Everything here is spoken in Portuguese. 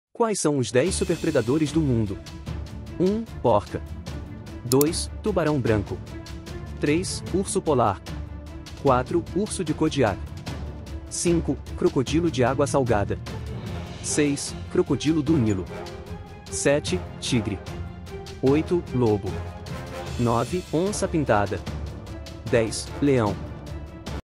Quais são os 10 superpredadores do mundo? 1. Porca. 2. Tubarão branco. 3. Urso polar. 4. Urso de Kodiak. 5. Crocodilo de água salgada. 6. Crocodilo do Nilo. 7. Tigre. 8. Lobo. 9. Onça pintada. 10. Leão.